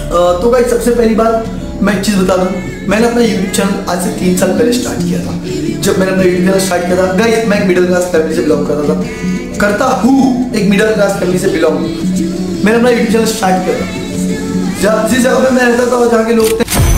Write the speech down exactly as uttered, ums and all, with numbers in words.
तो गाइस सबसे पहली बात मैं एक चीज़ बता दूं, मैंने अपना यूट्यूब चैनल आज से तीन साल पहले स्टार्ट किया था। जब मैंने अपना यूट्यूब चैनल स्टार्ट किया था गाइस, मैं एक मिडिल क्लास फैमिली से बिलोंग करता था करता हूँ एक मिडिल क्लास फैमिली से बिलोंग। मैंने अपना यूट्यूब चैनल स्टार्ट किया था जिस जगह पे मैं रहता था, जहाँ के लोग थे